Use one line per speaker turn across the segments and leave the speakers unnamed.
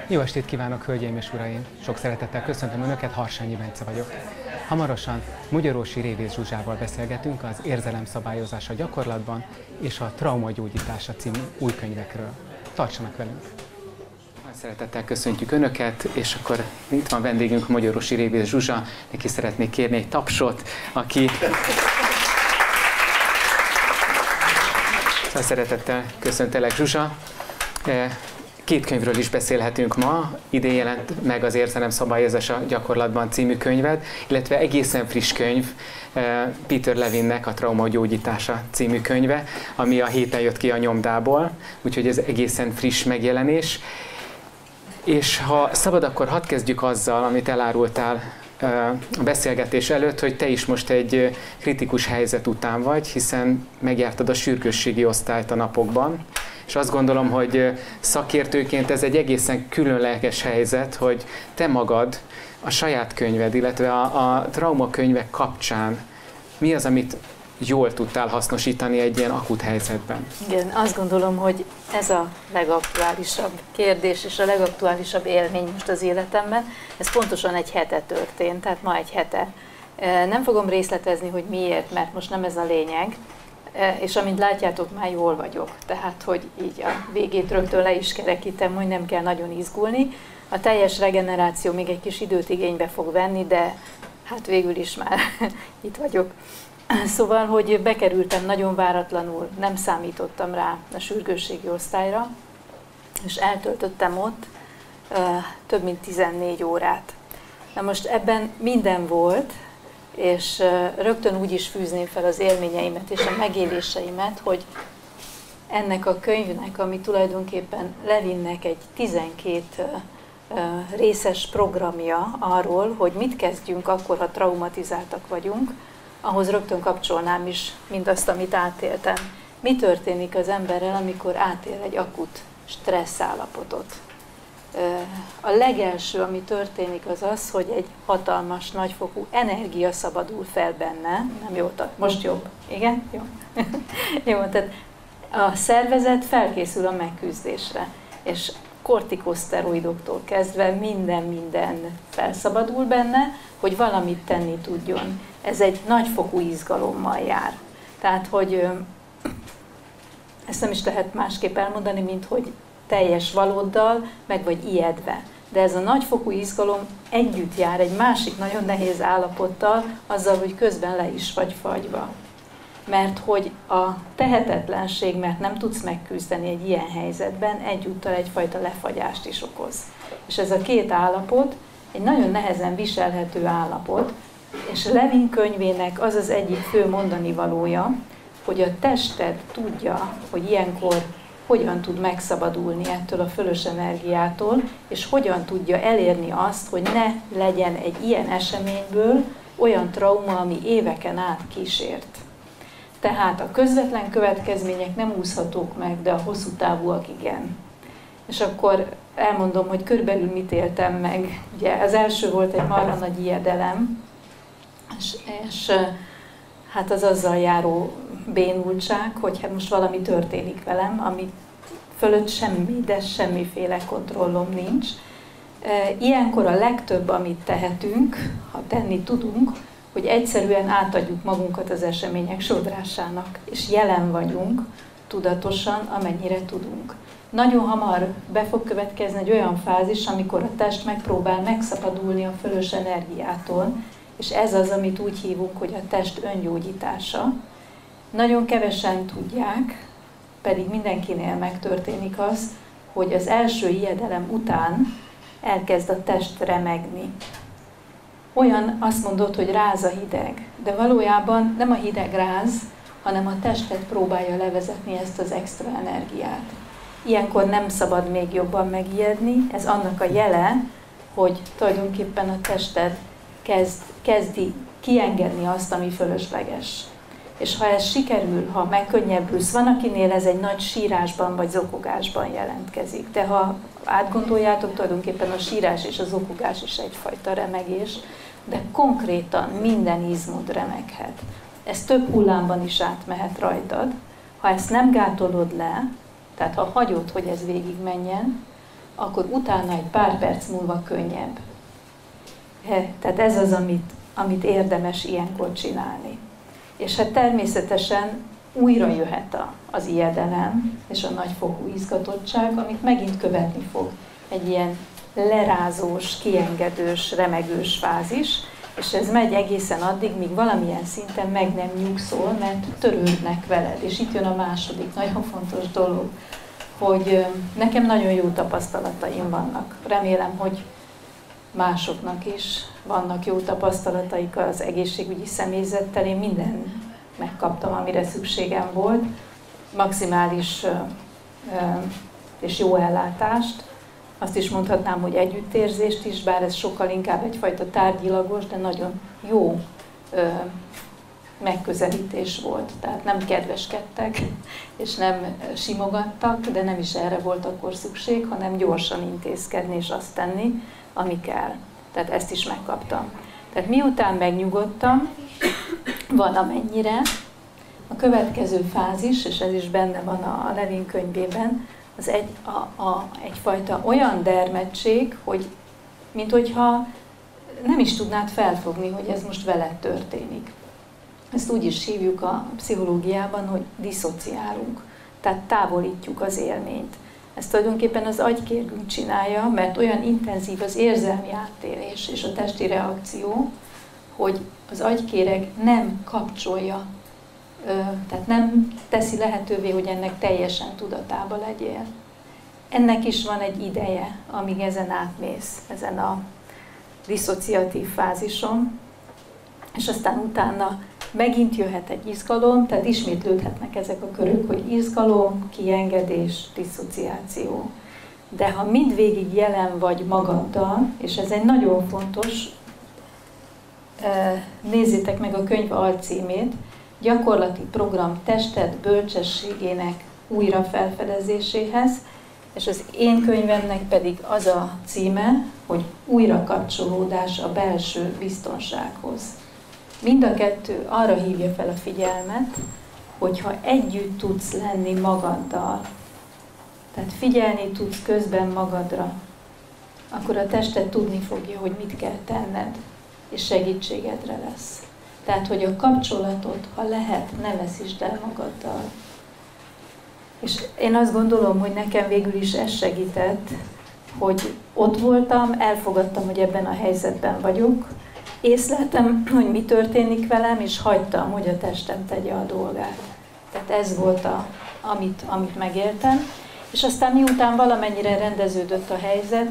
Jó estét kívánok, hölgyeim és uraim! Sok szeretettel köszöntöm Önöket, Harsányi Bence vagyok. Hamarosan Magyarósi Révész Zsuzsával beszélgetünk az érzelemszabályozás a gyakorlatban és a traumagyógyítása című új könyvekről. Tartsanak velünk! Szeretettel köszöntjük Önöket, és akkor itt van vendégünk Magyarósi Révész Zsuzsa, neki szeretnék kérni egy tapsot, aki... Szeretettel köszöntelek, Zsuzsa. Két könyvről is beszélhetünk ma. Idén jelent meg az Érzelemszabályozás a gyakorlatban című könyved, illetve egészen friss könyv, Peter Levinnek a Traumagyógyítása című könyve, ami a héten jött ki a nyomdából, úgyhogy ez egészen friss megjelenés. És ha szabad, akkor hadd kezdjük azzal, amit elárultál a beszélgetés előtt, hogy te is most egy kritikus helyzet után vagy, hiszen megjártad a sürgősségi osztályt a napokban, és azt gondolom, hogy szakértőként ez egy egészen különleges helyzet, hogy te magad a saját könyved, illetve a traumakönyvek kapcsán mi az, amit jól tudtál hasznosítani egy ilyen akut helyzetben?
Igen, azt gondolom, hogy ez a legaktuálisabb kérdés és a legaktuálisabb élmény most az életemben. Ez pontosan egy hete történt, tehát ma egy hete. Nem fogom részletezni, hogy miért, mert most nem ez a lényeg, és amint látjátok, már jól vagyok. Tehát, hogy így a végét rögtön le is kerekítem, hogy nem kell nagyon izgulni. A teljes regeneráció még egy kis időt igénybe fog venni, de hát végül is már itt vagyok. Szóval, hogy bekerültem nagyon váratlanul, nem számítottam rá a sürgősségi osztályra, és eltöltöttem ott több mint 14 órát. Na most ebben minden volt, és rögtön úgy is fűzném fel az élményeimet és a megéléseimet, hogy ennek a könyvnek, ami tulajdonképpen Levinnek egy 12 részes programja arról, hogy mit kezdjünk akkor, ha traumatizáltak vagyunk, ahhoz rögtön kapcsolnám is mindazt, amit átéltem. Mi történik az emberrel, amikor átél egy akut stressz állapotot? A legelső, ami történik, az az, hogy egy hatalmas, nagyfokú energia szabadul fel benne. Nem jó, most jobb. Igen? Jó. Jó, tehát a szervezet felkészül a megküzdésre, és kortikoszteroidoktól kezdve minden felszabadul benne, hogy valamit tenni tudjon. Ez egy nagyfokú izgalommal jár. Tehát, hogy ezt nem is lehet másképp elmondani, mint hogy teljes valóddal, meg vagy ijedve. De ez a nagyfokú izgalom együtt jár egy másik nagyon nehéz állapottal, azzal, hogy közben le is vagy fagyva. Mert hogy a tehetetlenség, mert nem tudsz megküzdeni egy ilyen helyzetben, egyúttal egyfajta lefagyást is okoz. És ez a két állapot egy nagyon nehezen viselhető állapot, és Levin könyvének az az egyik fő mondani valója, hogy a tested tudja, hogy ilyenkor hogyan tud megszabadulni ettől a fölös energiától, és hogyan tudja elérni azt, hogy ne legyen egy ilyen eseményből olyan trauma, ami éveken át kísért. Tehát a közvetlen következmények nem úszhatók meg, de a hosszú távúak igen. És akkor elmondom, hogy körülbelül mit éltem meg. Ugye az első volt egy marha nagy ijedelem, és hát az azzal járó bénultság, hogy hát most valami történik velem, ami fölött semmi, de semmiféle kontrollom nincs. Ilyenkor a legtöbb, amit tehetünk, ha tenni tudunk, hogy egyszerűen átadjuk magunkat az események sodrásának, és jelen vagyunk tudatosan, amennyire tudunk. Nagyon hamar be fog következni egy olyan fázis, amikor a test megpróbál megszabadulni a fölös energiától, és ez az, amit úgy hívunk, hogy a test öngyógyítása. Nagyon kevesen tudják, pedig mindenkinél megtörténik az, hogy az első ijedelem után elkezd a test remegni. Olyan azt mondod, hogy ráz a hideg, de valójában nem a hideg ráz, hanem a tested próbálja levezetni ezt az extra energiát. Ilyenkor nem szabad még jobban megijedni, ez annak a jele, hogy tulajdonképpen a tested kezdi kiengedni azt, ami fölösleges. És ha ez sikerül, ha megkönnyebbülsz, van, akinél ez egy nagy sírásban vagy zokogásban jelentkezik. De ha átgondoljátok, tulajdonképpen a sírás és a zokogás is egyfajta remegés, de konkrétan minden izmod remeghet. Ez több hullámban is átmehet rajtad. Ha ezt nem gátolod le, tehát ha hagyod, hogy ez végigmenjen, akkor utána egy pár perc múlva könnyebb. Tehát ez az, amit érdemes ilyenkor csinálni. És hát természetesen újra jöhet az ijedelem és a nagyfokú izgatottság, amit megint követni fog egy ilyen lerázós, kiengedős, remegős fázis, és ez megy egészen addig, míg valamilyen szinten meg nem nyugszol, mert törődnek veled. És itt jön a második nagyon fontos dolog, hogy nekem nagyon jó tapasztalataim vannak. Remélem, hogy másoknak is vannak jó tapasztalataik az egészségügyi személyzettel. Én mindent megkaptam, amire szükségem volt. Maximális és jó ellátást. Azt is mondhatnám, hogy együttérzést is, bár ez sokkal inkább egyfajta tárgyilagos, de nagyon jó megközelítés volt. Tehát nem kedveskedtek, és nem simogattak, de nem is erre volt akkor szükség, hanem gyorsan intézkedni és azt tenni, ami kell. Tehát ezt is megkaptam. Tehát miután megnyugodtam, valamennyire, a következő fázis, és ez is benne van a Levin könyvében, az egyfajta olyan dermedtség, hogy minthogyha nem is tudnád felfogni, hogy ez most veled történik. Ezt úgy is hívjuk a pszichológiában, hogy diszociálunk, tehát távolítjuk az élményt. Ezt tulajdonképpen az agykérgünk csinálja, mert olyan intenzív az érzelmi áttérés és a testi reakció, hogy az agykéreg nem kapcsolja, tehát nem teszi lehetővé, hogy ennek teljesen tudatában legyél. Ennek is van egy ideje, amíg ezen átmész, ezen a diszociatív fázison, és aztán utána megint jöhet egy izgalom, tehát ismétlődhetnek ezek a körök, hogy izgalom, kiengedés, diszociáció. De ha mindvégig jelen vagy magaddal, és ez egy nagyon fontos, nézzétek meg a könyv alcímét, gyakorlati program tested bölcsességének újra felfedezéséhez, és az én könyvemnek pedig az a címe, hogy újrakapcsolódás a belső biztonsághoz. Mind a kettő arra hívja fel a figyelmet, hogyha együtt tudsz lenni magaddal, tehát figyelni tudsz közben magadra, akkor a tested tudni fogja, hogy mit kell tenned, és segítségedre lesz. Tehát, hogy a kapcsolatot, ha lehet, ne veszítsd el magaddal. És én azt gondolom, hogy nekem végül is ez segített, hogy ott voltam, elfogadtam, hogy ebben a helyzetben vagyok, észleltem, hogy mi történik velem, és hagytam, hogy a testem tegye a dolgát. Tehát ez volt, amit megéltem. És aztán miután valamennyire rendeződött a helyzet,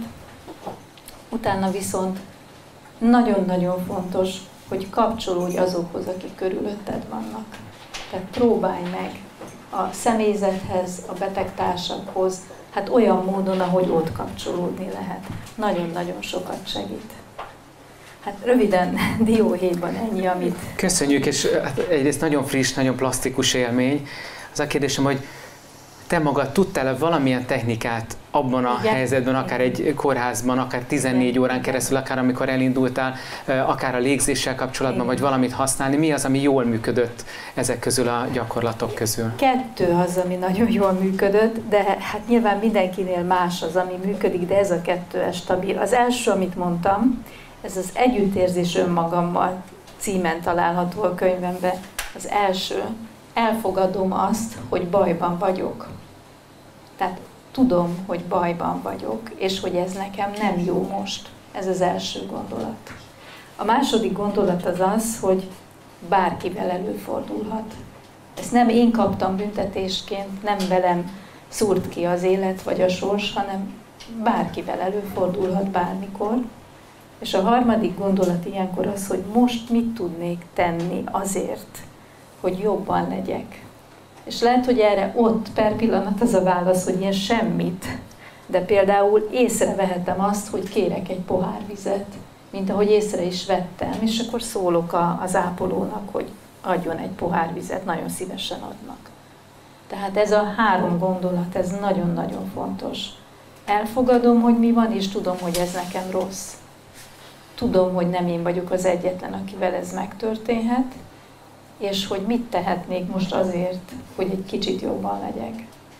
utána viszont nagyon-nagyon fontos, hogy kapcsolódj azokhoz, akik körülötted vannak. Tehát próbálj meg a személyzethez, a betegtársakhoz, hát olyan módon, ahogy ott kapcsolódni lehet. Nagyon-nagyon sokat segít. Hát röviden, dióhéjban ennyi, amit...
Köszönjük, és hát egyrészt nagyon friss, nagyon plastikus élmény. Az a kérdésem, hogy te magad tudtál-e valamilyen technikát abban a helyzetben, akár egy kórházban, akár 14 órán keresztül, akár amikor elindultál, akár a légzéssel kapcsolatban, vagy valamit használni? Mi az, ami jól működött ezek közül a gyakorlatok közül?
Kettő az, ami nagyon jól működött, de hát nyilván mindenkinél más az, ami működik, de ez a kettő ez stabil. Az első, amit mondtam, ez az Együttérzés önmagammal címen található a könyvemben. Az első, elfogadom azt, hogy bajban vagyok. Tehát tudom, hogy bajban vagyok, és hogy ez nekem nem jó most. Ez az első gondolat. A második gondolat az az, hogy bárkivel előfordulhat. Ezt nem én kaptam büntetésként, nem velem szúrt ki az élet vagy a sors, hanem bárkivel előfordulhat bármikor. És a harmadik gondolat ilyenkor az, hogy most mit tudnék tenni azért, hogy jobban legyek. És lehet, hogy erre ott per pillanat az a válasz, hogy ilyen semmit, de például észrevehetem azt, hogy kérek egy pohár vizet, mint ahogy észre is vettem, és akkor szólok az ápolónak, hogy adjon egy pohár vizet, nagyon szívesen adnak. Tehát ez a három gondolat, ez nagyon-nagyon fontos. Elfogadom, hogy mi van, és tudom, hogy ez nekem rossz. Tudom, hogy nem én vagyok az egyetlen, akivel ez megtörténhet, és hogy mit tehetnék most azért, hogy egy kicsit jobban legyek.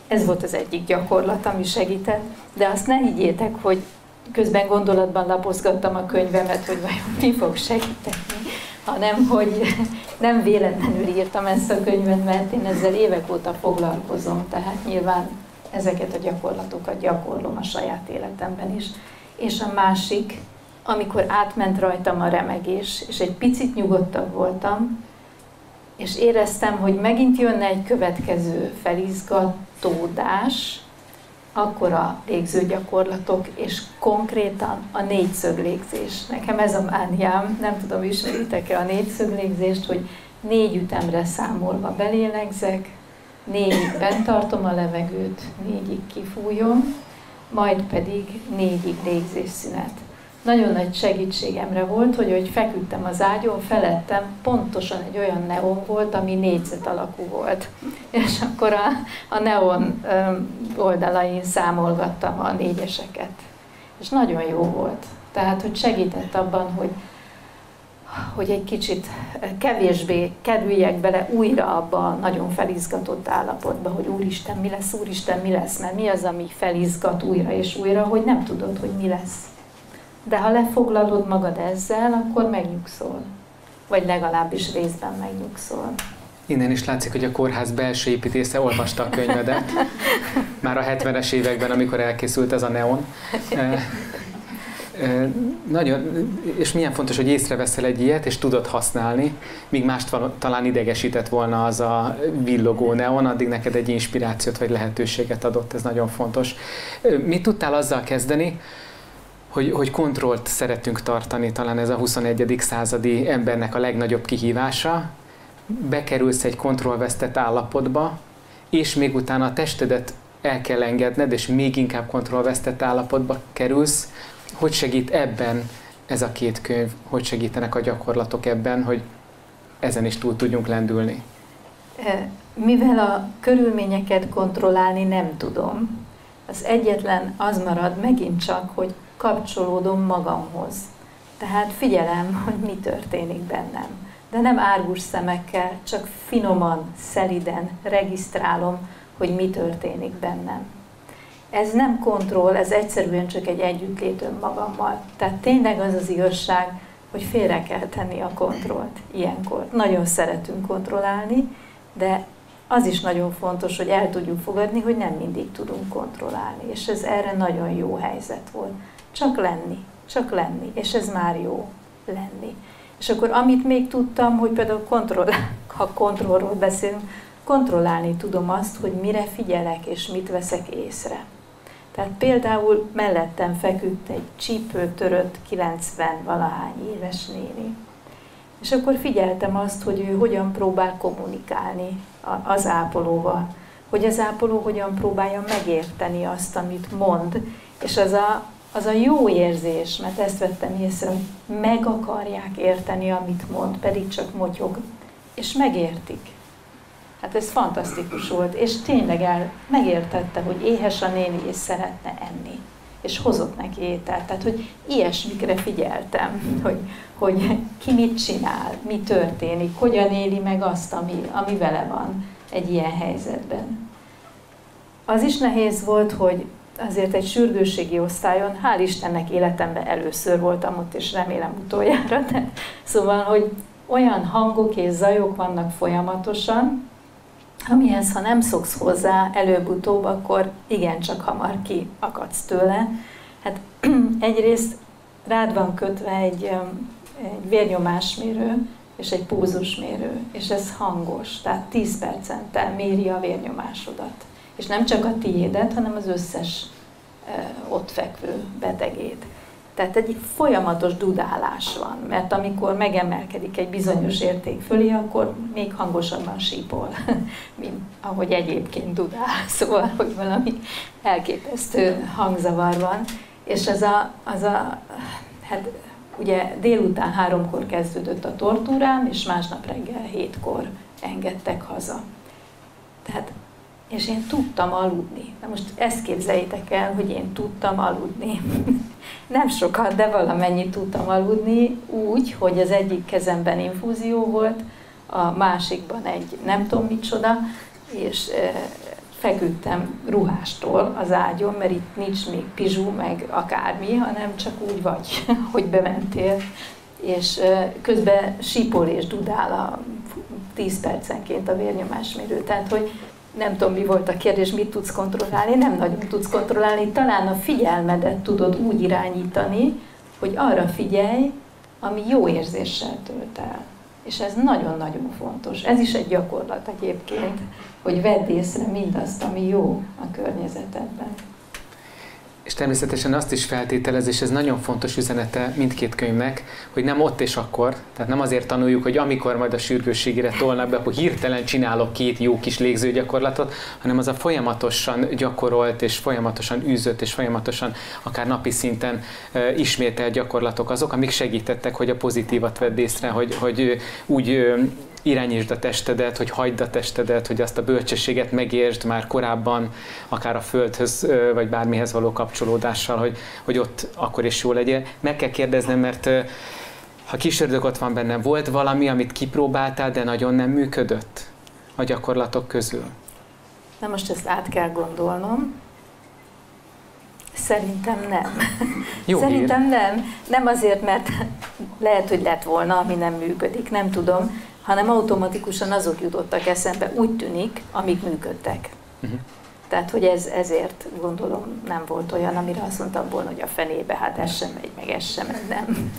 Ez volt az egyik gyakorlat, ami segített, de azt ne higgyétek, hogy közben gondolatban lapozgattam a könyvemet, hogy vajon mi fog segíteni, hanem hogy nem véletlenül írtam ezt a könyvet, mert én ezzel évek óta foglalkozom, tehát nyilván ezeket a gyakorlatokat gyakorlom a saját életemben is. És a másik, amikor átment rajtam a remegés, és egy picit nyugodtabb voltam, és éreztem, hogy megint jönne egy következő felizgatódás, akkor a légzőgyakorlatok, és konkrétan a négyszöglégzés. Nekem ez a mániám, nem tudom, ismeritek-e a négyszöglégzést, hogy 4 ütemre számolva belélegzek, 4-ig bent tartom a levegőt, 4-ig kifújom, majd pedig 4-ig légzésszünet. Nagyon nagy segítségemre volt, hogy feküdtem az ágyon, felettem pontosan egy olyan neon volt, ami négyzet alakú volt. És akkor a neon oldalain számolgattam a négyeseket. És nagyon jó volt. Tehát, hogy segített abban, hogy egy kicsit kevésbé kerüljek bele újra abba a nagyon felizgatott állapotba, hogy Úristen, mi lesz, mert mi az, ami felizgat újra és újra, hogy nem tudod, hogy mi lesz. De ha lefoglalod magad ezzel, akkor megnyugszol. Vagy legalábbis részben megnyugszol.
Innen is látszik, hogy a kórház belső építésze olvasta a könyvedet. Már a 70-es években, amikor elkészült ez a neon. Nagyon, és milyen fontos, hogy észreveszel egy ilyet, és tudod használni, míg mást talán idegesített volna az a villogó neon, addig neked egy inspirációt vagy lehetőséget adott, ez nagyon fontos. Mit tudtál azzal kezdeni, hogy kontrollt szeretünk tartani, talán ez a 21. századi embernek a legnagyobb kihívása, bekerülsz egy kontrollvesztett állapotba, és még utána a testedet el kell engedned, és még inkább kontrollvesztett állapotba kerülsz. Hogy segít ebben ez a 2 könyv, hogy segítenek a gyakorlatok ebben, hogy ezen is túl tudjunk lendülni?
Mivel a körülményeket kontrollálni nem tudom, az egyetlen az marad megint csak, hogy kapcsolódom magamhoz. Tehát figyelem, hogy mi történik bennem. De nem árgus szemekkel, csak finoman, szeliden regisztrálom, hogy mi történik bennem. Ez nem kontroll, ez egyszerűen csak egy együttlét önmagammal. Tehát tényleg az az igazság, hogy félre kell tenni a kontrollt ilyenkor. Nagyon szeretünk kontrollálni, de az is nagyon fontos, hogy el tudjuk fogadni, hogy nem mindig tudunk kontrollálni. És ez erre nagyon jó helyzet volt. Csak lenni, és ez már jó lenni. És akkor amit még tudtam, hogy például ha kontrollról beszélünk, kontrollálni tudom azt, hogy mire figyelek és mit veszek észre. Tehát például mellettem feküdt egy csípőtörött 90-valahány éves néni. És akkor figyeltem azt, hogy ő hogyan próbál kommunikálni az ápolóval, hogy az ápoló hogyan próbálja megérteni azt, amit mond, és az a jó érzés, mert ezt vettem észre, hogy meg akarják érteni, amit mond, pedig csak motyog, és megértik. Hát ez fantasztikus volt, és tényleg megértette, hogy éhes a néni, és szeretne enni. És hozott neki ételt. Tehát, hogy ilyesmikre figyeltem, hogy ki mit csinál, mi történik, hogyan éli meg azt, ami vele van egy ilyen helyzetben. Az is nehéz volt, hogy azért egy sürgősségi osztályon, hál' Istennek életemben először voltam ott, és remélem utoljára, de szóval, hogy olyan hangok és zajok vannak folyamatosan, amihez, ha nem szoksz hozzá előbb-utóbb, akkor igencsak hamar kiakadsz tőle. Hát egyrészt rád van kötve egy vérnyomásmérő és egy pulzusmérő, és ez hangos, tehát 10 percente méri a vérnyomásodat. És nem csak a tiédet, hanem az összes ott fekvő betegét. Tehát egy folyamatos dudálás van, mert amikor megemelkedik egy bizonyos érték fölé, akkor még hangosabban sípol, mint ahogy egyébként dudál. Szóval, hogy valami elképesztő hangzavar van. És hát ugye délután 3-kor kezdődött a tortúrám, és másnap reggel 7-kor engedtek haza. Tehát és én tudtam aludni. Na most ezt képzeljétek el, hogy én tudtam aludni. Nem sokat, de valamennyit tudtam aludni úgy, hogy az egyik kezemben infúzió volt, a másikban egy nem tudom micsoda, és feküdtem ruhástól az ágyon, mert itt nincs még pizsú, meg akármi, hanem csak úgy vagy, hogy bementél, és közben sípol és dudál a 10 percenként a vérnyomásmérő. Tehát, hogy nem tudom, mi volt a kérdés, mit tudsz kontrollálni, nem nagyon tudsz kontrollálni, talán a figyelmedet tudod úgy irányítani, hogy arra figyelj, ami jó érzéssel tölt el. És ez nagyon-nagyon fontos. Ez is egy gyakorlat egyébként, hogy vedd észre mindazt, ami jó a környezetedben.
És természetesen azt is feltételez, és ez nagyon fontos üzenete mindkét könyvnek, hogy nem ott és akkor, tehát nem azért tanuljuk, hogy amikor majd a sürgősségére tolnak be, akkor hirtelen csinálok 2 jó kis légzőgyakorlatot, hanem az a folyamatosan gyakorolt, és folyamatosan űzött, és folyamatosan akár napi szinten ismételt gyakorlatok azok, amik segítettek, hogy a pozitívat vedd észre, hogy úgy irányítsd a testedet, hogy hagyd a testedet, hogy azt a bölcsességet megértsd már korábban, akár a földhöz, vagy bármihez való kapcsolódással, hogy ott akkor is jó legyél. Meg kell kérdeznem, mert ha kis ördög ott van bennem, volt valami, amit kipróbáltál, de nagyon nem működött a gyakorlatok közül?
Na most ezt át kell gondolnom. Szerintem nem.
Jó
Szerintem
hír.
nem. Nem azért, mert lehet, hogy lett volna, ami nem működik, nem tudom, hanem automatikusan azok jutottak eszembe, úgy tűnik, amik működtek. Tehát, hogy ezért gondolom nem volt olyan, amire azt mondtam volna, hogy a fenébe, hát ez sem megy, meg ez sem megy, nem.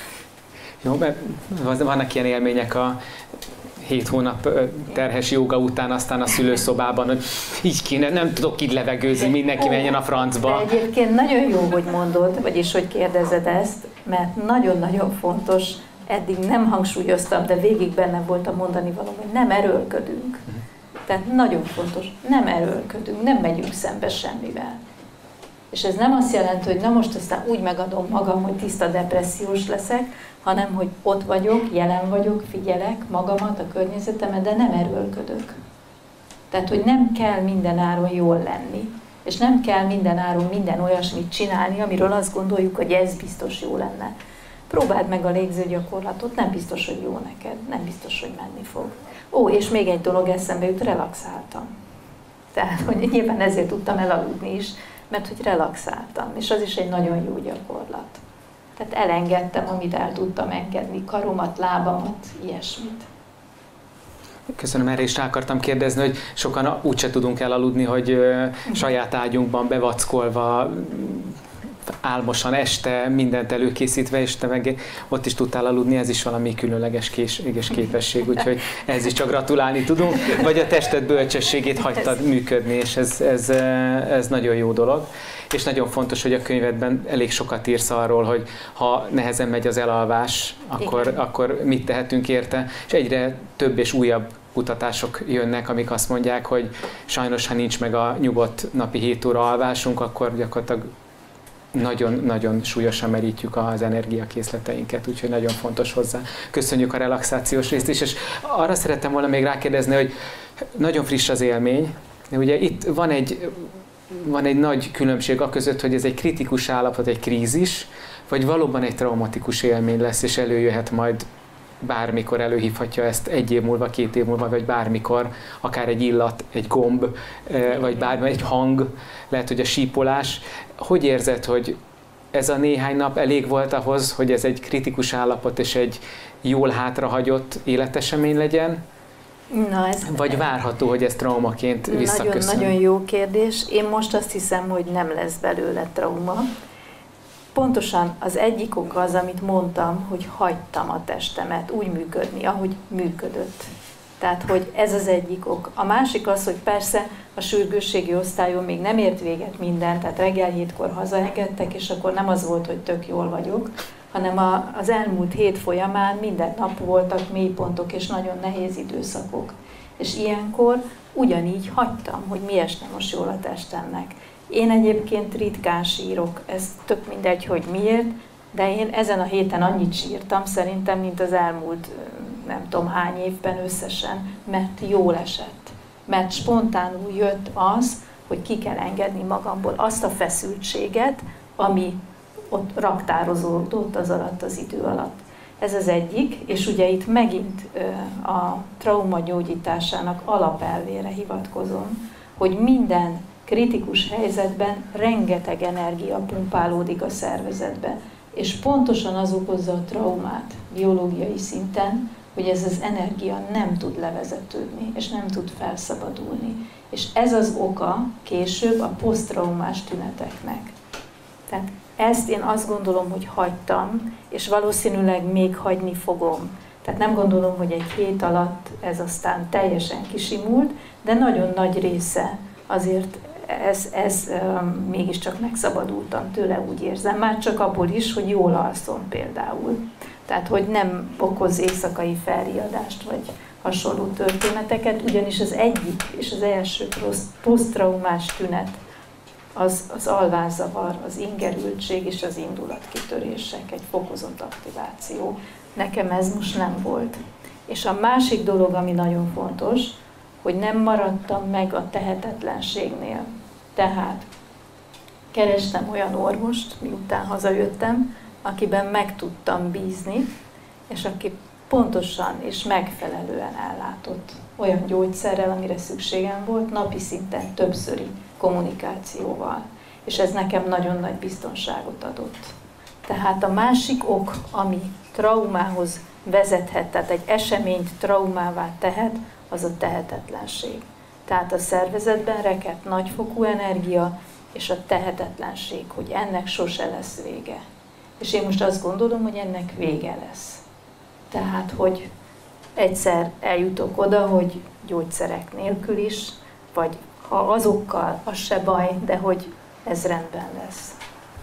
Jó, mert vannak ilyen élmények a 7 hónap terhes joga után, aztán a szülőszobában, hogy így kéne, nem tudok így levegőzni, mindenki menjen a francba.
De egyébként nagyon jó, hogy mondod, vagyis hogy kérdezed ezt, mert nagyon-nagyon fontos, eddig nem hangsúlyoztam, de végig benne volt a mondani való, hogy nem erőlködünk. Tehát nagyon fontos, nem erőlködünk, nem megyünk szembe semmivel. És ez nem azt jelenti, hogy na most aztán úgy megadom magam, hogy tiszta depressziós leszek, hanem hogy ott vagyok, jelen vagyok, figyelek magamat, a környezetemet, de nem erőlködök. Tehát, hogy nem kell minden áron jól lenni, és nem kell minden áron minden olyasmit csinálni, amiről azt gondoljuk, hogy ez biztos jó lenne. Próbáld meg a légzőgyakorlatot, nem biztos, hogy jó neked, nem biztos, hogy menni fog. Ó, és még egy dolog eszembe jut, relaxáltam. Tehát, hogy nyilván ezért tudtam elaludni is, mert hogy relaxáltam, és az is egy nagyon jó gyakorlat. Tehát elengedtem, amit el tudtam engedni, karomat, lábamat, ilyesmit.
Köszönöm, erre is rá akartam kérdezni, hogy sokan úgyse tudunk elaludni, hogy saját ágyunkban bevackolva, álmosan este, mindent előkészítve, és te meg ott is tudtál aludni, ez is valami különleges képesség, úgyhogy ez is csak gratulálni tudunk, vagy a tested bölcsességét hagytad működni, és ez nagyon jó dolog. És nagyon fontos, hogy a könyvedben elég sokat írsz arról, hogy ha nehezen megy az elalvás, akkor mit tehetünk érte, és egyre több és újabb kutatások jönnek, amik azt mondják, hogy sajnos, ha nincs meg a nyugodt napi 7 óra alvásunk, akkor gyakorlatilag nagyon-nagyon súlyosan merítjük az energiakészleteinket, úgyhogy nagyon fontos hozzá. Köszönjük a relaxációs részt is, és arra szerettem volna még rákérdezni, hogy nagyon friss az élmény, de ugye itt van egy nagy különbség aközött, hogy ez egy kritikus állapot, egy krízis, vagy valóban egy traumatikus élmény lesz, és előjöhet majd bármikor, előhívhatja ezt 1 év múlva, 2 év múlva, vagy bármikor, akár egy illat, egy gomb, vagy bármi, egy hang, lehet, hogy a sípolás. Hogy érzed, hogy ez a néhány nap elég volt ahhoz, hogy ez egy kritikus állapot és egy jól hátrahagyott életesemény legyen? Vagy várható, hogy ez traumaként visszaköszön?
Nagyon jó kérdés. Én most azt hiszem, hogy nem lesz belőle trauma. Pontosan az egyik ok az, amit mondtam, hogy hagytam a testemet úgy működni, ahogy működött. Tehát, hogy ez az egyik ok. A másik az, hogy persze a sürgősségi osztályon még nem ért véget minden, tehát reggel 7-kor hazaengedtek, és akkor nem az volt, hogy tök jól vagyok, hanem az elmúlt 7 folyamán minden nap voltak mélypontok és nagyon nehéz időszakok. És ilyenkor ugyanígy hagytam, hogy mi esne most jól a testemnek. Én egyébként ritkán sírok, ez tök mindegy, hogy miért, de én ezen a héten annyit sírtam szerintem, mint az elmúlt nem tudom hány évben összesen, mert jól esett. Mert spontánul jött az, hogy ki kell engedni magamból azt a feszültséget, ami ott raktározódott az alatt, az idő alatt. Ez az egyik, és ugye itt megint a trauma gyógyításának alapelvére hivatkozom, hogy minden kritikus helyzetben rengeteg energia pumpálódik a szervezetbe, és pontosan az okozza a traumát biológiai szinten, hogy ez az energia nem tud levezetődni, és nem tud felszabadulni. És ez az oka később a poszttraumás tüneteknek. Tehát ezt én azt gondolom, hogy hagytam, és valószínűleg még hagyni fogom. Tehát nem gondolom, hogy egy hét alatt ez aztán teljesen kisimult, de nagyon nagy része azért ez mégiscsak megszabadultam tőle, úgy érzem. Már csak abból is, hogy jól alszom például. Tehát, hogy nem okoz éjszakai felriadást, vagy hasonló történeteket, ugyanis az egyik és az első poszttraumás tünet az alvászavar, az ingerültség és az indulatkitörések, egy fokozott aktiváció. Nekem ez most nem volt. És a másik dolog, ami nagyon fontos, hogy nem maradtam meg a tehetetlenségnél. Tehát kerestem olyan orvost, miután hazajöttem, akiben meg tudtam bízni, és aki pontosan és megfelelően ellátott olyan gyógyszerrel, amire szükségem volt, napi szinten többszöri kommunikációval. És ez nekem nagyon nagy biztonságot adott. Tehát a másik ok, ami traumához vezethet, tehát egy eseményt traumává tehet, az a tehetetlenség. Tehát a szervezetben rekedt nagyfokú energia, és a tehetetlenség, hogy ennek sose lesz vége. És én most azt gondolom, hogy ennek vége lesz. Tehát, hogy egyszer eljutok oda, hogy gyógyszerek nélkül is, vagy ha azokkal, az se baj, de hogy ez rendben lesz.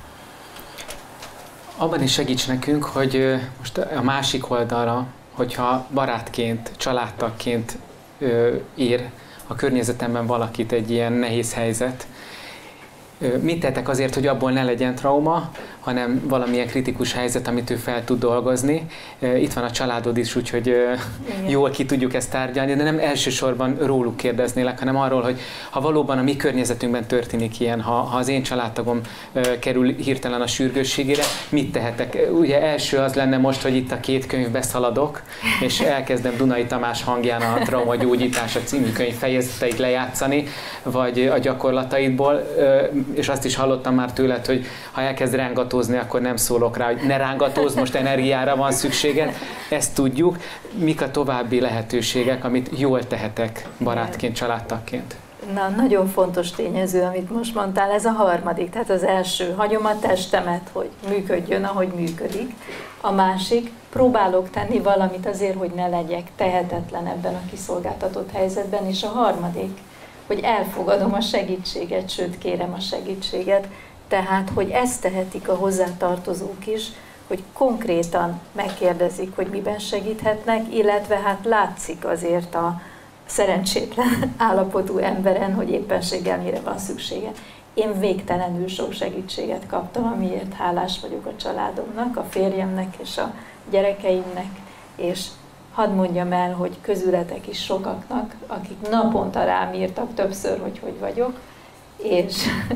Abban is segíts nekünk, hogy most a másik oldalra, hogyha barátként, családtagként ér a környezetemben valakit egy ilyen nehéz helyzet, mit tettek azért, hogy abból ne legyen trauma, hanem valamilyen kritikus helyzet, amit ő fel tud dolgozni. Itt van a családod is, úgyhogy jól ki tudjuk ezt tárgyalni, de nem elsősorban róluk kérdeznélek, hanem arról, hogy ha valóban a mi környezetünkben történik ilyen, ha az én családtagom kerül hirtelen a sürgősségére, mit tehetek? Ugye első az lenne most, hogy itt a 2 könyvbe szaladok, és elkezdem Dunai Tamás hangján a Traumagyógyítása című könyv fejezeteit lejátszani, vagy a gyakorlataidból, és azt is hallottam már tőled, hogy ha elkezd rángatózni, akkor nem szólok rá, hogy ne rángatózz, most energiára van szükséged. Ezt tudjuk. Mik a további lehetőségek, amit jól tehetek barátként, családtagként?
Na, nagyon fontos tényező, amit most mondtál, ez a harmadik. Tehát az első, hagyom a testemet, hogy működjön, ahogy működik. A másik, próbálok tenni valamit azért, hogy ne legyek tehetetlen ebben a kiszolgáltatott helyzetben. És a harmadik, hogy elfogadom a segítséget, sőt kérem a segítséget. Tehát, hogy ezt tehetik a hozzátartozók is, hogy konkrétan megkérdezik, hogy miben segíthetnek, illetve hát látszik azért a szerencsétlen állapotú emberen, hogy éppenséggel mire van szüksége. Én végtelenül sok segítséget kaptam, amiért hálás vagyok a családomnak, a férjemnek és a gyerekeimnek, és hadd mondjam el, hogy közületek is sokaknak, akik naponta rám írtak többször, hogy vagyok, és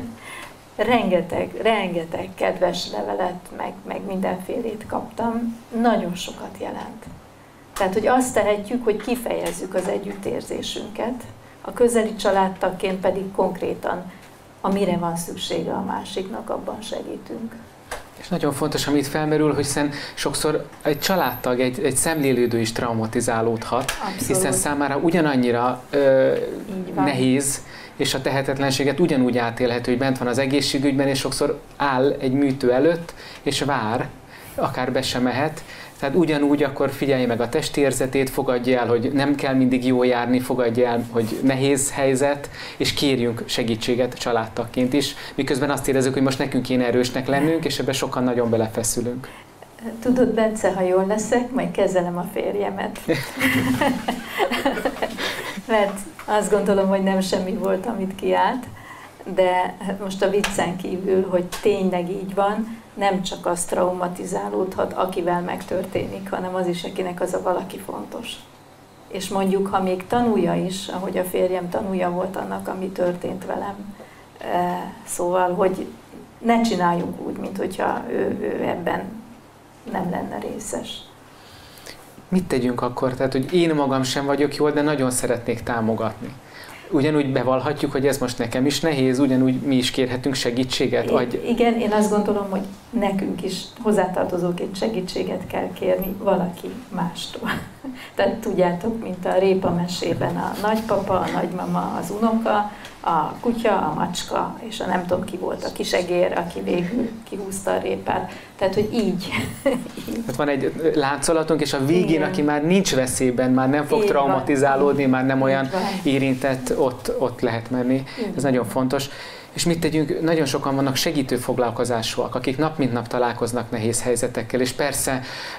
rengeteg kedves levelet, meg mindenfélét kaptam, nagyon sokat jelent. Tehát, hogy azt tehetjük, hogy kifejezzük az együttérzésünket, a közeli családtagként pedig konkrétan, amire van szüksége a másiknak, abban segítünk.
És nagyon fontos, amit felmerül, hogy hiszen sokszor egy családtag, egy szemlélődő is traumatizálódhat, abszolút. Hiszen számára ugyanannyira nehéz, és a tehetetlenséget ugyanúgy átélhető, hogy bent van az egészségügyben, és sokszor áll egy műtő előtt, és vár, akár be sem mehet. Tehát ugyanúgy akkor figyelje meg a testérzetét, fogadja el, hogy nem kell mindig jól járni, fogadja el, hogy nehéz helyzet, és kérjünk segítséget családtagként is, miközben azt érezzük, hogy most nekünk kéne erősnek lennünk, és ebbe sokan nagyon belefeszülünk.
Tudod, Bence, ha jól leszek, majd kezelem a férjemet. Mert azt gondolom, hogy nem semmi volt, amit kiállt, de most a viccen kívül, hogy tényleg így van, nem csak az traumatizálódhat, akivel megtörténik, hanem az is, akinek az a valaki fontos. És mondjuk, ha még tanulja is, ahogy a férjem tanulja volt annak, ami történt velem, szóval, hogy ne csináljunk úgy, mint hogyha ő ebben nem lenne részes.
Mit tegyünk akkor? Tehát, hogy én magam sem vagyok jól, de nagyon szeretnék támogatni. ugyanúgy bevallhatjuk, hogy ez most nekem is nehéz, ugyanúgy mi is kérhetünk segítséget?
Igen, én azt gondolom, hogy nekünk is hozzátartozóként segítséget kell kérni valaki mástól. Tehát tudjátok, mint a répa mesében a nagypapa, a nagymama, az unoka, a kutya, a macska, és a nem tudom ki volt, a kisegér, aki végül kihúzta a répát. Tehát, hogy így.
Hát van egy láncolatunk, és a végén, igen, aki már nincs veszélyben, már nem fog traumatizálódni, már nem olyan érintett, ott lehet menni. Igen. Ez nagyon fontos. És mit tegyünk? Nagyon sokan vannak segítő foglalkozásúak, akik nap mint nap találkoznak nehéz helyzetekkel, és persze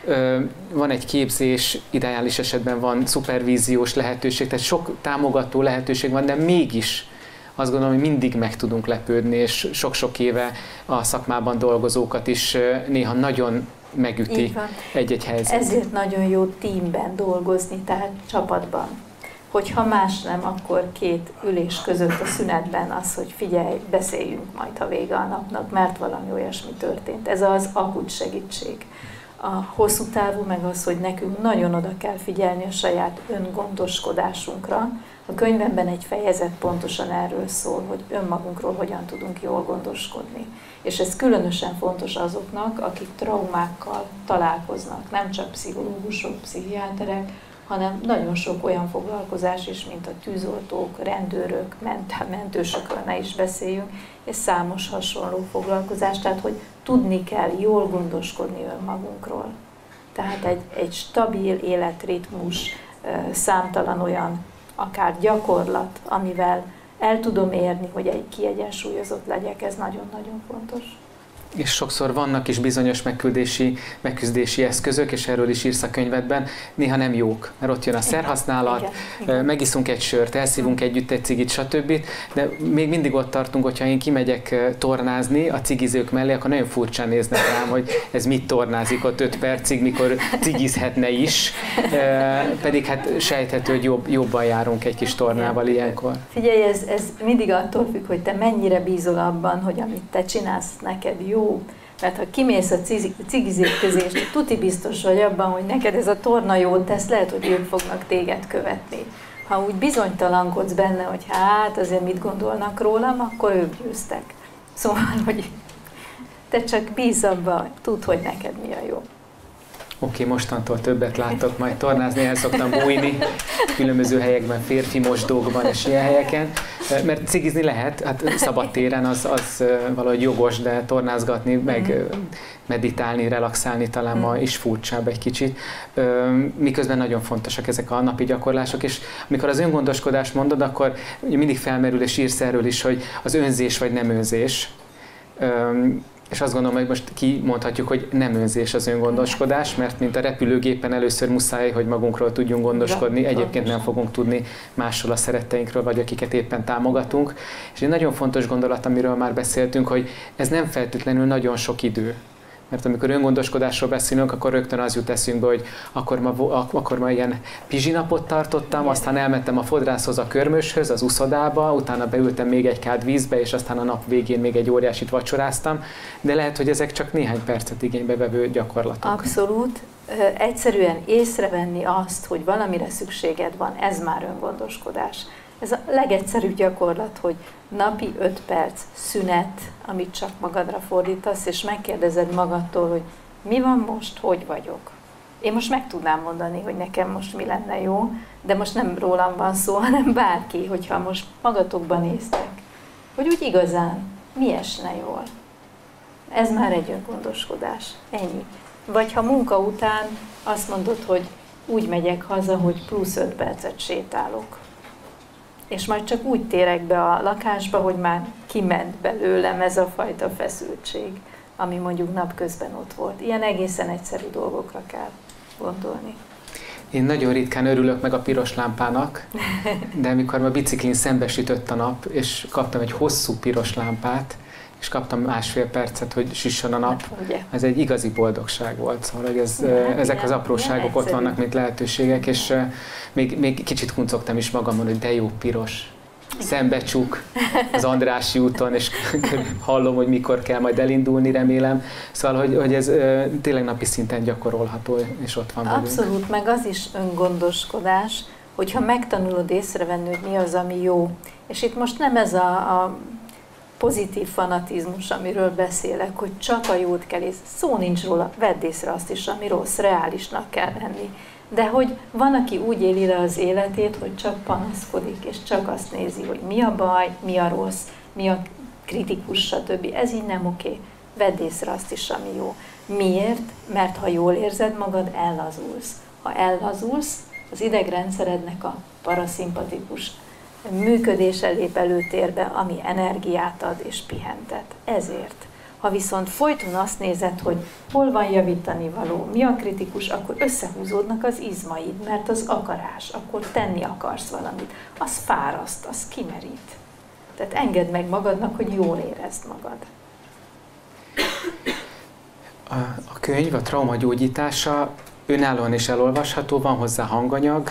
van egy képzés, ideális esetben van szupervíziós lehetőség, tehát sok támogató lehetőség van, de mégis azt gondolom, hogy mindig meg tudunk lepődni, és sok-sok éve a szakmában dolgozókat is néha nagyon megüti egy-egy helyzet.
Ezért nagyon jó teamben dolgozni, tehát csapatban. Hogyha más nem, akkor 2 ülés között a szünetben az, hogy figyelj, beszéljünk majd, ha vége a napnak, mert valami olyasmi történt. Ez az akut segítség. A hosszú távú meg az, hogy nekünk nagyon oda kell figyelni a saját öngondoskodásunkra. A könyvemben egy fejezet pontosan erről szól, hogy önmagunkról hogyan tudunk jól gondoskodni. És ez különösen fontos azoknak, akik traumákkal találkoznak, nem csak pszichológusok, pszichiáterek, hanem nagyon sok olyan foglalkozás is, mint a tűzoltók, rendőrök, mentősökről ne is beszéljünk, és számos hasonló foglalkozás, tehát hogy tudni kell jól gondoskodni önmagunkról. Tehát egy stabil életritmus, számtalan olyan akár gyakorlat, amivel el tudom érni, hogy egy kiegyensúlyozott legyek, ez nagyon-nagyon fontos.
És sokszor vannak is bizonyos megküzdési eszközök, és erről is írsz a könyvedben, néha nem jók, mert ott jön a szerhasználat, igen. Megiszunk egy sört, elszívunk együtt egy cigit, stb. De még mindig ott tartunk, hogyha én kimegyek tornázni a cigizők mellé, akkor nagyon furcsán néznek rám, hogy ez mit tornázik ott 5 percig, mikor cigizhetne is, pedig hát sejthető, hogy jobban járunk egy kis tornával ilyenkor.
Figyelj, ez mindig attól függ, hogy te mennyire bízol abban, hogy amit te csinálsz, neked jó. Mert ha kimész a cigizék közé, és tuti biztos vagy abban, hogy neked ez a torna jót tesz, lehet, hogy ők fognak téged követni. Ha úgy bizonytalankodsz benne, hogy hát azért mit gondolnak rólam, akkor ők győztek. Szóval, hogy te csak bízz abban, tudd, hogy neked mi a jó.
Oké, mostantól többet látok majd tornázni, el szoktam bújni különböző helyekben, férfi mosdókban és ilyen helyeken, mert cigizni lehet, hát szabadtéren az valahogy jogos, de tornázgatni, meg meditálni, relaxálni talán ma is furcsább egy kicsit, miközben nagyon fontosak ezek a napi gyakorlások, és amikor az öngondoskodást mondod, akkor mindig felmerül, és írsz erről is, hogy az önzés vagy nem önzés. És azt gondolom, hogy most kimondhatjuk, hogy nem önzés az öngondoskodás, mert mint a repülőgépen először muszáj, hogy magunkról tudjunk gondoskodni, egyébként nem fogunk tudni másról, a szeretteinkről, vagy akiket éppen támogatunk. És egy nagyon fontos gondolat, amiről már beszéltünk, hogy ez nem feltétlenül nagyon sok idő. Mert amikor öngondoskodásról beszélünk, akkor rögtön az jut eszünkbe, hogy akkor ma ilyen pizsinapot tartottam, aztán elmentem a fodrászhoz, a körmöshöz, az uszodába, utána beültem még egy kád vízbe, és aztán a nap végén még egy óriásit vacsoráztam. De lehet, hogy ezek csak néhány percet igénybe vevő gyakorlatok.
Abszolút. Egyszerűen észrevenni azt, hogy valamire szükséged van, ez már öngondoskodás. Ez a legegyszerűbb gyakorlat, hogy napi 5 perc szünet, amit csak magadra fordítasz, és megkérdezed magadtól, hogy mi van most, hogy vagyok. Én most meg tudnám mondani, hogy nekem most mi lenne jó, de most nem rólam van szó, hanem bárki, hogyha most magatokban néztek, hogy úgy igazán mi esne jól. Ez már egy öngondoskodás. Ennyi. Vagy ha munka után azt mondod, hogy úgy megyek haza, hogy plusz 5 percet sétálok. És majd csak úgy térek be a lakásba, hogy már kiment belőlem ez a fajta feszültség, ami mondjuk napközben ott volt. Ilyen egészen egyszerű dolgokra kell gondolni.
Én nagyon ritkán örülök meg a piros lámpának, de amikor ma biciklin szembesített a nap, és kaptam egy hosszú piros lámpát, és kaptam 1,5 percet, hogy süssön a nap, ez egy igazi boldogság volt. Szóval, hogy ezek az apróságok ott vannak, mint lehetőségek, és még kicsit kuncogtam is magamon, hogy de jó, piros. Szembecsuk az Andrássy úton, és hallom, hogy mikor kell majd elindulni, remélem. Szóval, hogy ez tényleg napi szinten gyakorolható, és ott van velünk.
Abszolút, meg az is öngondoskodás, hogyha megtanulod észrevenni, hogy mi az, ami jó. És itt most nem ez a pozitív fanatizmus, amiről beszélek, hogy csak a jót kell észre. Szó nincs róla, vedd észre azt is, ami rossz, reálisnak kell lenni. De hogy van, aki úgy éli le az életét, hogy csak panaszkodik, és csak azt nézi, hogy mi a baj, mi a rossz, mi a kritikus, stb. Ez így nem oké. Vedd észre azt is, ami jó. Miért? Mert ha jól érzed magad, ellazulsz. Ha ellazulsz, az idegrendszerednek a paraszimpatikus működése lép előtérbe, ami energiát ad és pihentet. Ezért. Ha viszont folyton azt nézed, hogy hol van javítani való, mi a kritikus, akkor összehúzódnak az izmaid, mert az akarás, akkor tenni akarsz valamit. Az fáraszt, az kimerít. Tehát engedd meg magadnak, hogy jól érezd magad.
A könyv, a trauma gyógyítása önállóan is elolvasható, van hozzá hanganyag,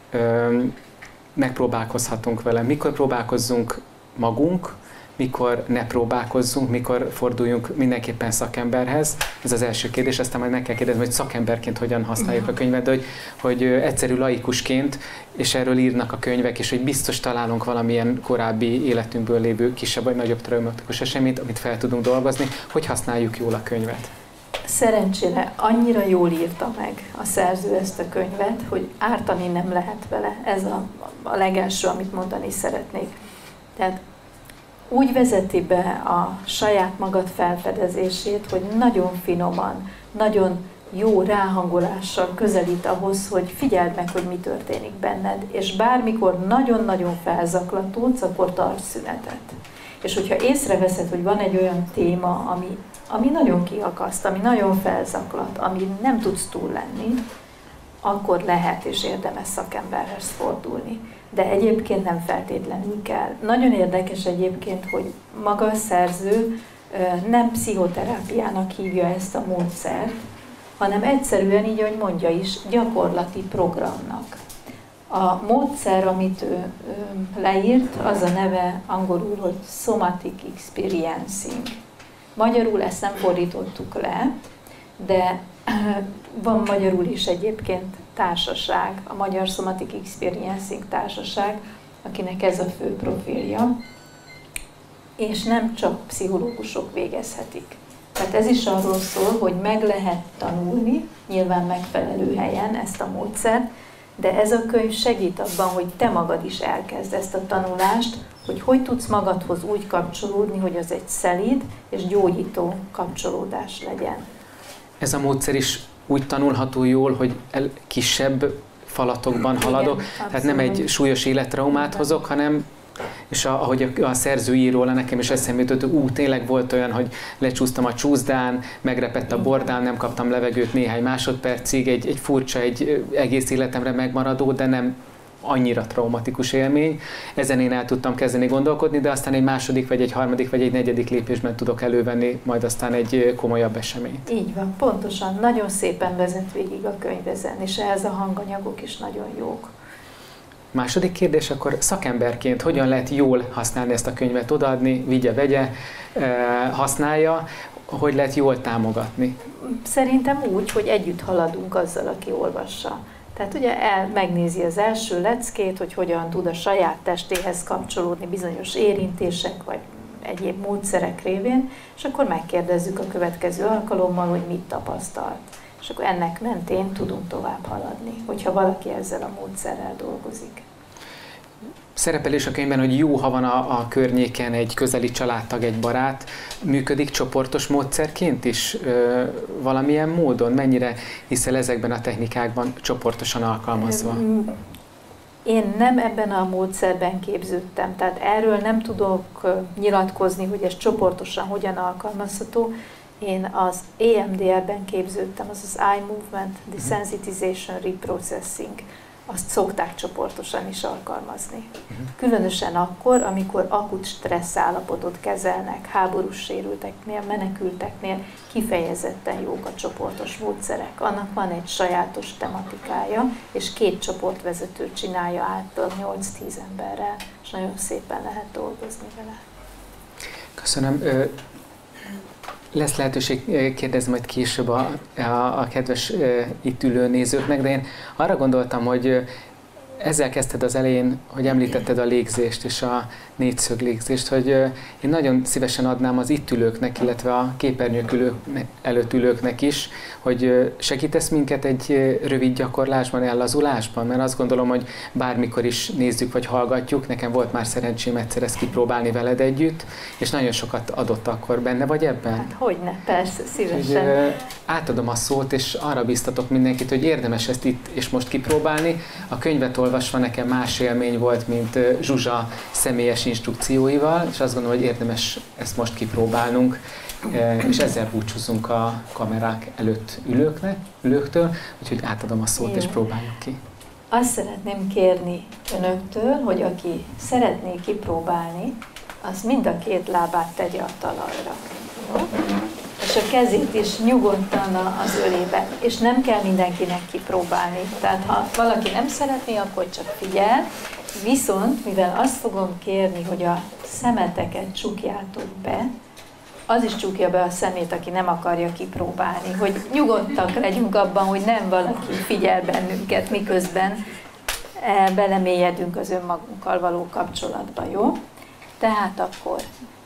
megpróbálkozhatunk vele. Mikor próbálkozzunk magunk, mikor ne próbálkozzunk, mikor forduljunk mindenképpen szakemberhez. Ez az első kérdés, aztán majd meg kell kérdezni, hogy szakemberként hogyan használjuk a könyvet, de hogy egyszerű laikusként, és erről írnak a könyvek, és hogy biztos találunk valamilyen korábbi életünkből lévő kisebb vagy nagyobb traumatikus eseményt, amit fel tudunk dolgozni, hogy használjuk jól a könyvet.
Szerencsére annyira jól írta meg a szerző ezt a könyvet, hogy ártani nem lehet vele. Ez a legelső, amit mondani szeretnék. Tehát úgy vezeti be a saját magad felfedezését, hogy nagyon finoman, nagyon jó ráhangolással közelít ahhoz, hogy figyeld meg, hogy mi történik benned, és bármikor nagyon-nagyon felzaklatódsz, akkor tarts szünetet. És hogyha észreveszed, hogy van egy olyan téma, ami nagyon kiakaszt, ami nagyon felzaklat, ami nem tudsz túl lenni, akkor lehet és érdemes szakemberhez fordulni. De egyébként nem feltétlenül kell. Nagyon érdekes egyébként, hogy maga a szerző nem pszichoterápiának hívja ezt a módszert, hanem egyszerűen így, ahogy mondja is, gyakorlati programnak. A módszer, amit ő leírt, az a neve angolul, hogy Somatic Experiencing. Magyarul ezt nem fordítottuk le, de van magyarul is egyébként társaság, a Magyar Somatic Experiencing Társaság, akinek ez a fő profilja, és nem csak pszichológusok végezhetik. Tehát ez is arról szól, hogy meg lehet tanulni, nyilván megfelelő helyen ezt a módszert, de ez a könyv segít abban, hogy te magad is elkezd ezt a tanulást, hogy tudsz magadhoz úgy kapcsolódni, hogy az egy szelíd és gyógyító kapcsolódás legyen.
Ez a módszer is úgy tanulható jól, hogy kisebb falatokban haladok, igen, tehát nem egy súlyos élettraumát hozok, hanem, és ahogy a szerző ír róla, nekem is eszembe jutott, hogy tényleg volt olyan, hogy lecsúsztam a csúszdán, megrepett a bordám, nem kaptam levegőt néhány másodpercig, egy furcsa, egy egész életemre megmaradó, de nem annyira traumatikus élmény. Ezen én el tudtam kezdeni gondolkodni, de aztán egy második, vagy egy harmadik, vagy egy negyedik lépésben tudok elővenni majd aztán egy komolyabb eseményt.
Így van, pontosan. Nagyon szépen vezet végig a könyv ezen, és ehhez a hanganyagok is nagyon jók.
Második kérdés, akkor szakemberként hogyan lehet jól használni ezt a könyvet, odaadni, vigye-vegye, használja, hogy lehet jól támogatni?
Szerintem úgy, hogy együtt haladunk azzal, aki olvassa. Tehát ugye megnézi az első leckét, hogy hogyan tud a saját testéhez kapcsolódni bizonyos érintések, vagy egyéb módszerek révén, és akkor megkérdezzük a következő alkalommal, hogy mit tapasztalt. És akkor ennek mentén tudunk tovább haladni, hogyha valaki ezzel a módszerrel dolgozik.
Szerepel is a könyvben, hogy jó, ha van a környéken egy közeli családtag, egy barát. Működik csoportos módszerként is valamilyen módon? Mennyire hiszel ezekben a technikákban csoportosan alkalmazva?
Én nem ebben a módszerben képződtem, tehát erről nem tudok nyilatkozni, hogy ez csoportosan hogyan alkalmazható. Én az EMDR-ben képződtem, az az Eye Movement Desensitization Reprocessing. Azt szokták csoportosan is alkalmazni. Különösen akkor, amikor akut stressz állapotot kezelnek, háborús sérülteknél, menekülteknél kifejezetten jók a csoportos módszerek. Annak van egy sajátos tematikája, és 2 csoportvezető csinálja által 8-10 emberrel, és nagyon szépen lehet dolgozni vele.
Köszönöm. Lesz lehetőség kérdezni majd később a kedves itt ülő nézőknek, de én arra gondoltam, hogy ezzel kezdted az elején, hogy említetted a légzést és a négyszög légzést, hogy én nagyon szívesen adnám az itt ülőknek, illetve a képernyők előtt ülőknek is, hogy segítesz minket egy rövid gyakorlásban, ellazulásban, mert azt gondolom, hogy bármikor is nézzük vagy hallgatjuk, nekem volt már szerencsém egyszer ezt kipróbálni veled együtt, és nagyon sokat adott akkor. Benne vagy ebben?
Hát hogyne, persze, szívesen.
Hogy, átadom a szót, és arra biztatok mindenkit, hogy érdemes ezt itt és most kipróbálni. A könyvet olvasva nekem más élmény volt, mint Zsuzsa személyes instrukcióival, és azt gondolom, hogy érdemes ezt most kipróbálnunk, és ezzel búcsúzunk a kamerák előtt ülőktől, úgyhogy átadom a szót, jó, és próbáljuk ki.
Azt szeretném kérni önöktől, hogy aki szeretné kipróbálni, az mind a két lábát tegye a talajra. Jó? És a kezét is nyugodtan az ölébe. És nem kell mindenkinek kipróbálni. Tehát ha valaki nem szeretné, akkor csak figyel. Viszont, mivel azt fogom kérni, hogy a szemeteket csukjátok be, az is csukja be a szemét, aki nem akarja kipróbálni, hogy nyugodtak legyünk abban, hogy nem valaki figyel bennünket, miközben belemélyedünk az önmagunkkal való kapcsolatba, jó? Tehát akkor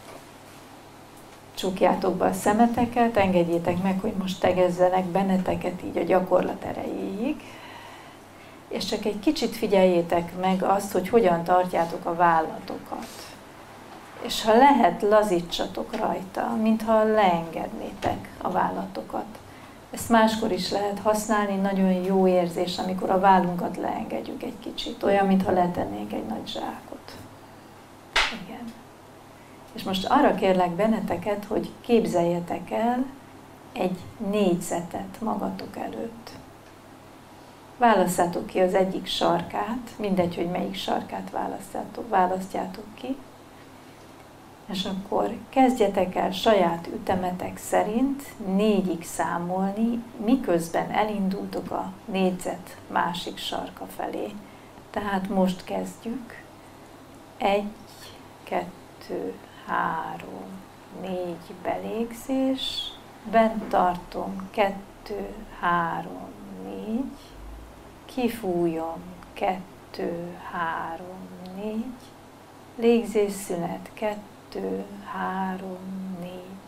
csukjátok be a szemeteket, engedjétek meg, hogy most tegezzenek benneteket így a gyakorlat erejéig, és csak egy kicsit figyeljétek meg azt, hogy hogyan tartjátok a vállatokat. És ha lehet, lazítsatok rajta, mintha leengednétek a vállatokat. Ezt máskor is lehet használni, nagyon jó érzés, amikor a vállunkat leengedjük egy kicsit, olyan, mintha letennénk egy nagy zsákot. Igen. És most arra kérlek benneteket, hogy képzeljetek el egy négyzetet magatok előtt. Választjátok ki az egyik sarkát, mindegy, hogy melyik sarkát választjátok ki, és akkor kezdjetek el saját ütemetek szerint 4-ig számolni, miközben elindultok a négyzet másik sarka felé. Tehát most kezdjük. 1, 2, 3, 4 belégzés, bent tartom, 2, 3, 4, kifújom, 2, 3, 4, légzésszünet, 2, 3, 4.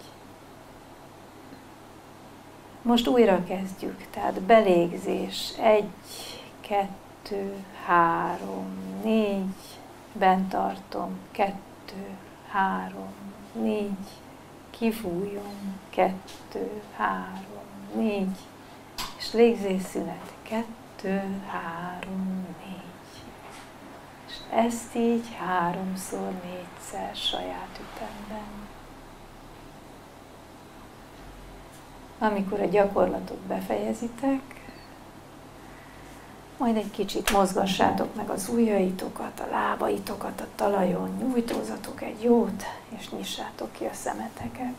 Most újra kezdjük, tehát belégzés, 1, 2, 3, 4, bent tartom, 2, 3, 4, kifújom, 2, 3, 4, és légzésszünet, 2, 3, 4. És ezt így 3-szor, 4-szer saját ütemben. Amikor a gyakorlatot befejezitek, majd egy kicsit mozgassátok meg az ujjaitokat, a lábaitokat a talajon, nyújtózatok egy jót, és nyissátok ki a szemeteket.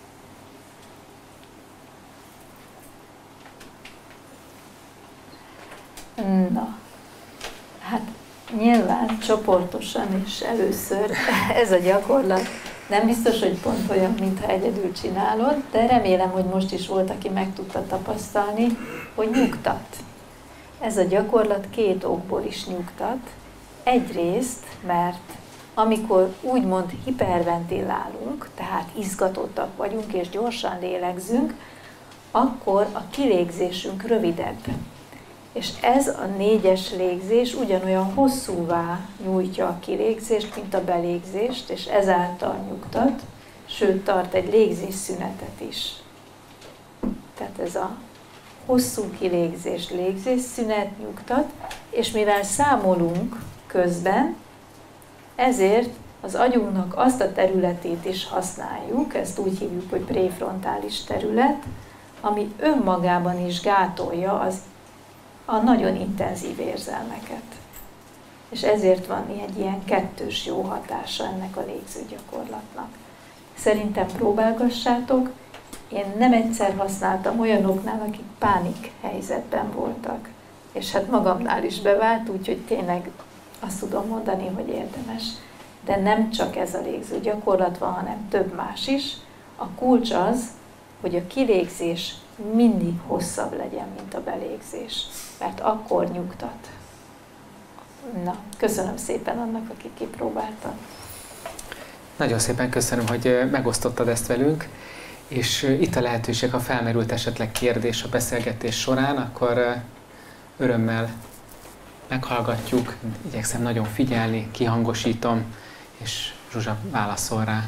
Na, hát nyilván csoportosan is először ez a gyakorlat nem biztos, hogy pont olyan, mintha egyedül csinálod, de remélem, hogy most is volt, aki meg tudta tapasztalni, hogy nyugtat. Ez a gyakorlat 2 okból is nyugtat. Egyrészt, mert amikor úgymond hiperventilálunk, tehát izgatottak vagyunk és gyorsan lélegzünk, akkor a kilégzésünk rövidebb. És ez a 4-es légzés ugyanolyan hosszúvá nyújtja a kilégzést, mint a belégzést, és ezáltal nyugtat, sőt tart egy légzésszünetet is. Tehát ez a hosszú kilégzés, légzésszünet nyugtat, és mivel számolunk közben, ezért az agyunknak azt a területét is használjuk, ezt úgy hívjuk, hogy préfrontális terület, ami önmagában is gátolja a nagyon intenzív érzelmeket. És ezért van egy ilyen kettős jó hatása ennek a légző gyakorlatnak. Szerintem próbálgassátok. Én nem egyszer használtam olyanoknál, akik pánik helyzetben voltak. És hát magamnál is bevált, úgyhogy tényleg azt tudom mondani, hogy érdemes. De nem csak ez a légző gyakorlat van, hanem több más is. A kulcs az, hogy a kilégzés mindig hosszabb legyen, mint a belégzés, mert akkor nyugtat. Na, köszönöm szépen annak, aki kipróbálta.
Nagyon szépen köszönöm, hogy megosztottad ezt velünk, és itt a lehetőség, ha felmerült esetleg kérdés a beszélgetés során, akkor örömmel meghallgatjuk, igyekszem nagyon figyelni, kihangosítom, és Zsuzsa válaszol rá.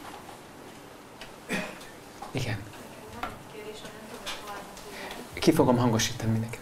Igen. Ki fogom hangosítani mindenképpen.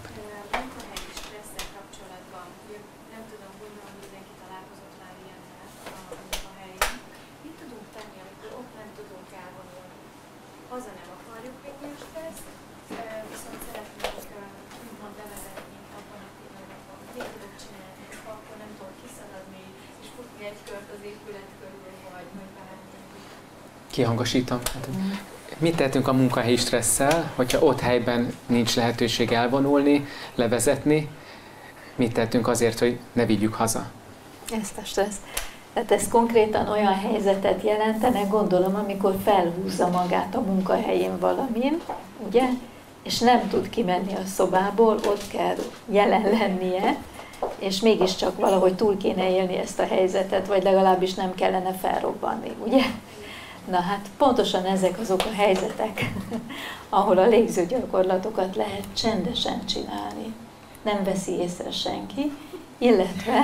Kihangosítom. Mit tehetünk a munkahelyi stresszel, hogyha ott helyben nincs lehetőség elvonulni, levezetni? Mit tehetünk azért, hogy ne vigyük haza?
Ezt a stressz. Tehát ez konkrétan olyan helyzetet jelentene, gondolom, amikor felhúzza magát a munkahelyén valamin, ugye? És nem tud kimenni a szobából, ott kell jelen lennie, és mégiscsak valahogy túl kéne élni ezt a helyzetet, vagy legalábbis nem kellene felrobbanni, ugye? Na hát pontosan ezek azok a helyzetek, ahol a légzőgyakorlatokat lehet csendesen csinálni. Nem veszi észre senki, illetve...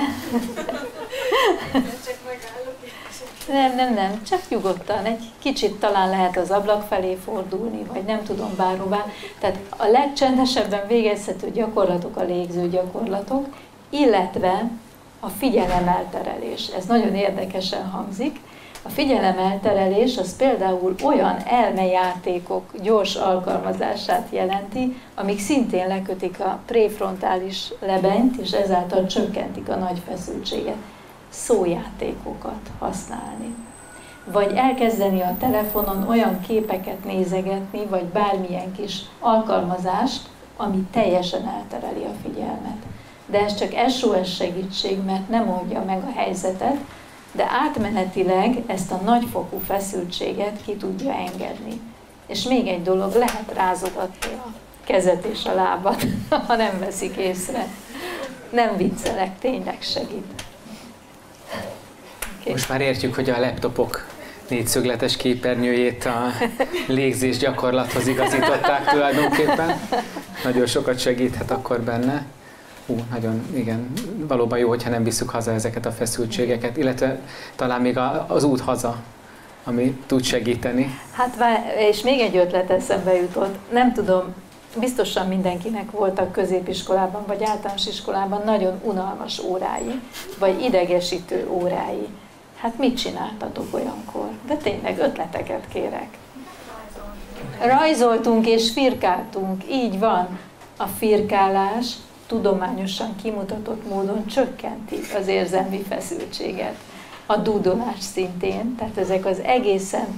Nem, csak nyugodtan, egy kicsit talán lehet az ablak felé fordulni, vagy nem tudom bárhová. Tehát a legcsendesebben végezhető gyakorlatok a légzőgyakorlatok, illetve a figyelemelterelés. Ez nagyon érdekesen hangzik. A figyelemelterelés az például olyan elmejátékok gyors alkalmazását jelenti, amik szintén lekötik a préfrontális lebenyt, és ezáltal csökkentik a nagy feszültséget. Szójátékokat használni. Vagy elkezdeni a telefonon olyan képeket nézegetni, vagy bármilyen kis alkalmazást, ami teljesen eltereli a figyelmet. De ez csak SOS segítség, mert nem oldja meg a helyzetet, de átmenetileg ezt a nagyfokú feszültséget ki tudja engedni. És még egy dolog, lehet rázogatni a kezet és a lábat, ha nem veszik észre. Nem viccelek, tényleg segít. Okay.
Most már értjük, hogy a laptopok négyszögletes képernyőjét a légzés gyakorlathoz igazították tulajdonképpen. Nagyon sokat segíthet akkor benne. Nagyon, igen, valóban jó, hogyha nem visszük haza ezeket a feszültségeket, illetve talán még az út haza, ami tud segíteni.
Hát, és még egy ötlet eszembe jutott. Nem tudom, biztosan mindenkinek voltak középiskolában vagy általános iskolában nagyon unalmas órái, vagy idegesítő órái. Hát mit csináltatok olyankor? De tényleg ötleteket kérek. Rajzoltunk és firkáltunk, így van. A firkálás tudományosan kimutatott módon csökkenti az érzelmi feszültséget. A dúdolás szintén, tehát ezek az egészen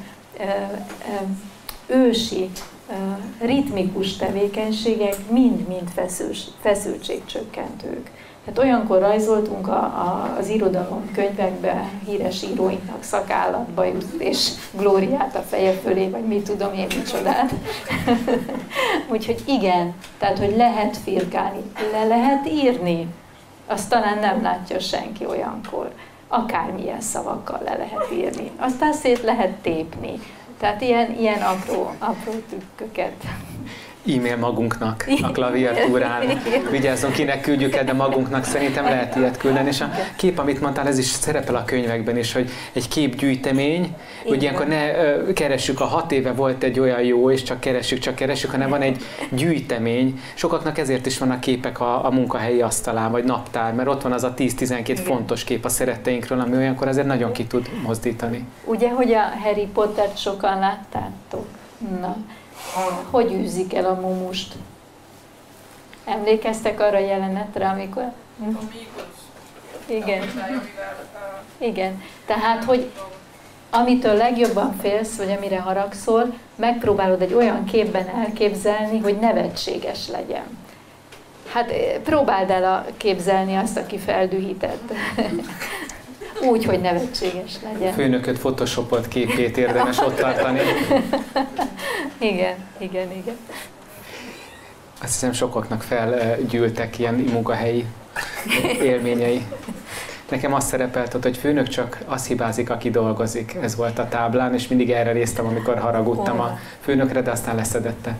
ősi, ritmikus tevékenységek mind-mind feszültségcsökkentők. Tehát olyankor rajzoltunk az irodalom könyvekben híres íróinknak szakállat, bajuszt és glóriát a feje fölé, vagy mit tudom én micsodát. Úgyhogy igen, tehát hogy lehet firkálni, le lehet írni, azt talán nem látja senki olyankor. Akármilyen szavakkal le lehet írni. Aztán szét lehet tépni. Tehát ilyen apró trükköket.
E-mail magunknak a klaviatúrán. Vigyázzunk, kinek küldjük el, de magunknak szerintem lehet ilyet küldeni. És a kép, amit mondtál, ez is szerepel a könyvekben is, hogy egy képgyűjtemény, hogy ilyenkor ne keressük, a 6 éve volt egy olyan jó, és csak keressük, hanem van egy gyűjtemény. Sokaknak ezért is vannak képek a munkahelyi asztalán, vagy naptár, mert ott van az a 10-12 fontos kép a szeretteinkről, ami olyankor azért nagyon ki tud mozdítani.
Ugye, hogy a Harry Pottert sokan láttátok? Na. Hogy űzik el a mumust? Emlékeztek arra a jelenetre, amikor... Igen. Igen. Tehát, hogy amitől legjobban félsz, vagy amire haragszol, megpróbálod egy olyan képben elképzelni, hogy nevetséges legyen. Hát próbáld el képzelni azt, aki feldühített. Úgy, hogy nevetséges legyen.
Főnököt photoshopolt képét érdemes ott tartani.
Igen.
Azt hiszem, sokaknak felgyűltek ilyen munkahelyi élményei. Nekem azt szerepelt ott, hogy főnök csak az hibázik, aki dolgozik. Ez volt a táblán, és mindig erre néztem, amikor haragudtam a főnökre, de aztán leszedette.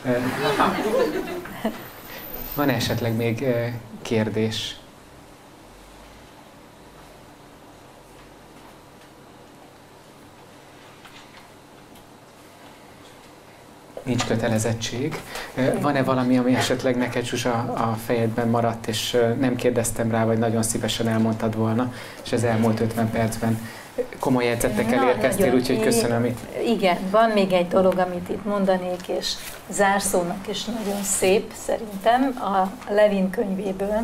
Van esetleg még kérdés? Nincs kötelezettség. Van-e valami, ami esetleg neked, Zsuzsa, a fejedben maradt, és nem kérdeztem rá, vagy nagyon szívesen elmondtad volna, és az elmúlt 50 percben komoly jegyzetekkel érkeztél, úgyhogy köszönöm itt.
Igen, van még egy dolog, amit itt mondanék, és zárszónak is nagyon szép szerintem, a Levin könyvéből,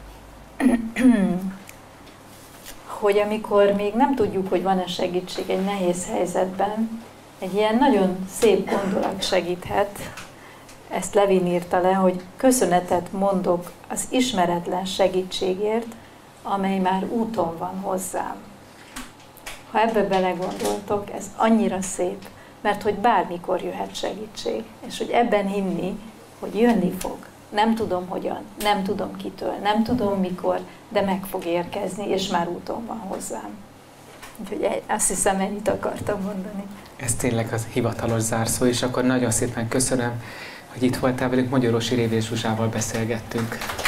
hogy amikor még nem tudjuk, hogy van-e segítség egy nehéz helyzetben, egy ilyen nagyon szép gondolat segíthet, ezt Levin írta le, hogy köszönetet mondok az ismeretlen segítségért, amely már úton van hozzám. Ha ebbe belegondoltok, ez annyira szép, mert hogy bármikor jöhet segítség, és hogy ebben hinni, hogy jönni fog. Nem tudom hogyan, nem tudom kitől, nem tudom mikor, de meg fog érkezni, és már úton van hozzám. Úgyhogy azt hiszem, ennyit akartam mondani.
Ez tényleg az hivatalos zárszó, és akkor nagyon szépen köszönöm, hogy itt voltál velünk, Magyarósi Révész Zsuzsával beszélgettünk.